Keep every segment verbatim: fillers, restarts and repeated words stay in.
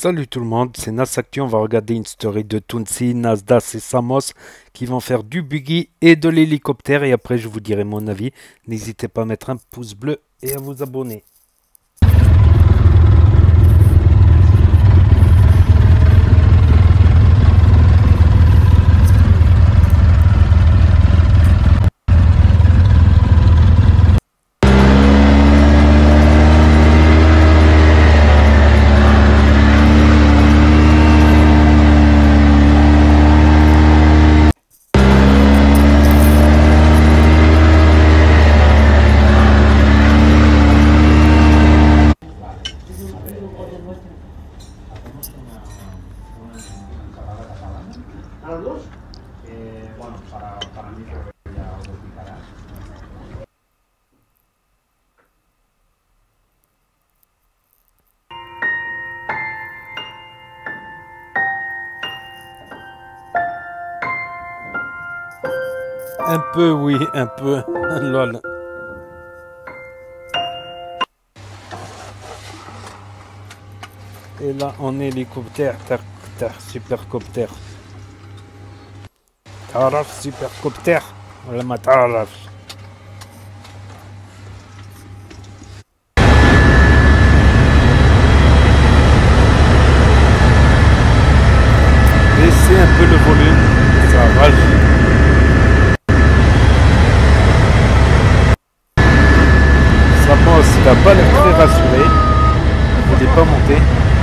Salut tout le monde, c'est Nasactu. On va regarder une story de Tounsi, Nasdas et Samos qui vont faire du buggy et de l'hélicoptère. Et après, je vous dirai mon avis. N'hésitez pas à mettre un pouce bleu et à vous abonner. A los dos, eh, bueno, para, para mí creo que ya os lo explicarás. Un peu, oui, un peu. Lol. Et là, on est hélicoptère, ter, ter, supercoptère. تعرف supercoptère ولا ما تعرفش؟ Baissez un peu le volume, ça rage. Samos, il n'a pas l'air très rassuré. Il n'est pas monté.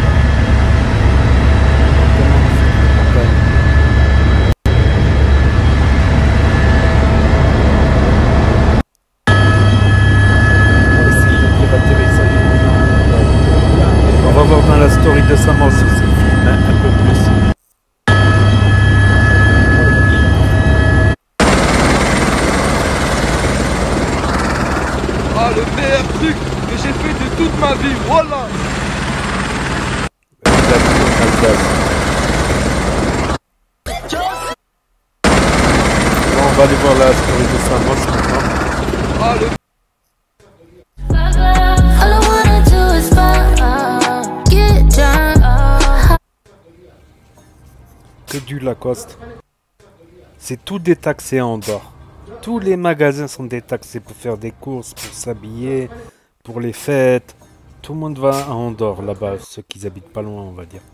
On va voir dans la story de Samos aussi, hein, un peu plus. Ah, le meilleur truc que j'ai fait de toute ma vie, voilà. Bon, on va aller voir la story de Samos maintenant. Ah, le... Que du Lacoste. C'est tout détaxé en Andorre. Tous les magasins sont détaxés pour faire des courses, pour s'habiller, pour les fêtes. Tout le monde va à Andorre là-bas, ceux qui habitent pas loin, on va dire.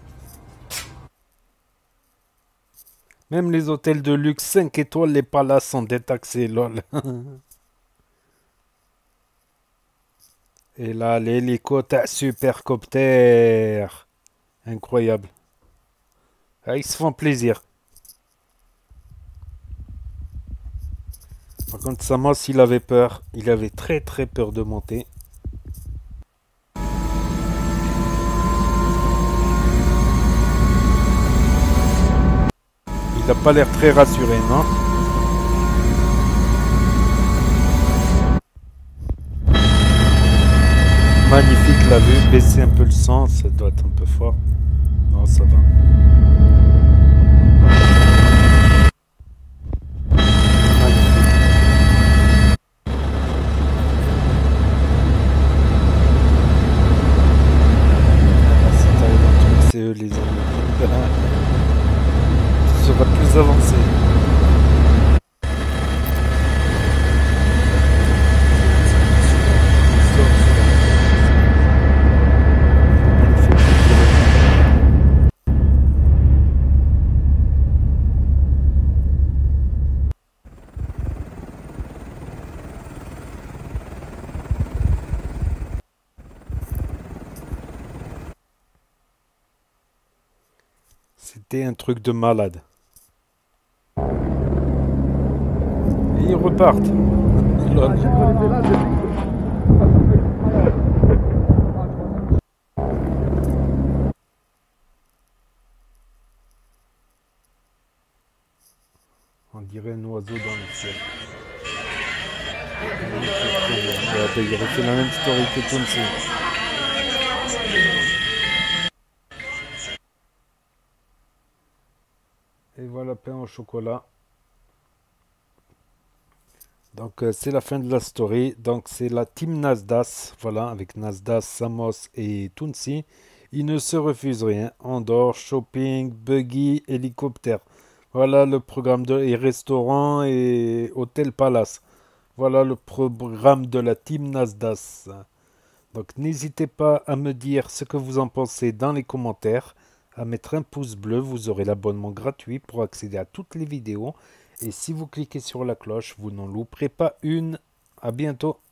Même les hôtels de luxe cinq étoiles, les palaces sont détaxés, lol. Et là, l'hélicoptère supercoptère. Incroyable. Ah, ils se font plaisir. Par contre, Samos, il avait peur. Il avait très très peur de monter. Il n'a pas l'air très rassuré, non? Magnifique la vue. Baissez un peu le son, ça doit être un peu fort. Non, ça va. C'est eux les amis. Ce sera plus avancé. C'était un truc de malade. Et ils repartent. On dirait un oiseau dans le ciel. Il aurait fait la même story que Tounsi. Et voilà, pain au chocolat. Donc euh, c'est la fin de la story. Donc c'est la team Nasdas, voilà, avec Nasdas, Samos et Tounsi. Il ne se refuse rien. Andorre, shopping, buggy, hélicoptère. Voilà le programme de et restaurant et hôtel Palace. Voilà le programme de la team Nasdaq. Donc n'hésitez pas à me dire ce que vous en pensez dans les commentaires, à mettre un pouce bleu, vous aurez l'abonnement gratuit pour accéder à toutes les vidéos. Et si vous cliquez sur la cloche, vous n'en louperez pas une. À bientôt.